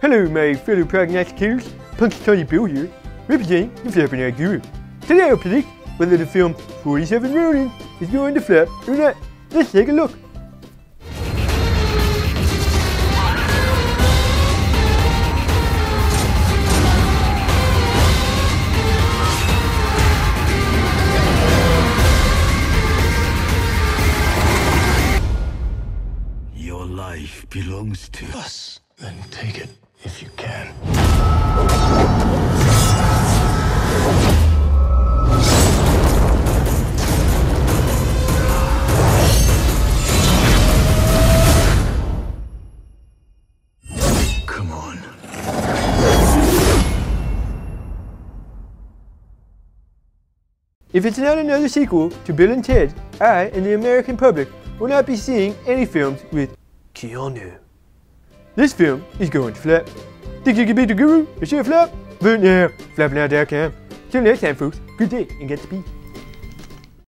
Hello my fellow prognosticators, Punxsutawney Bill here, representing the FlopErNot Guru. Today I'll predict whether the film 47 Ronin is going to flop or not. Let's take a look. Your life belongs to us. Then take it if you can. Come on. If it's not another sequel to Bill and Ted, I and the American public will not be seeing any films with Keanu. This film is going to flop. Think you can beat the Guru? It should flop? Vote now. FlopErNot.com. Till next time, folks. Good day and Godspeed.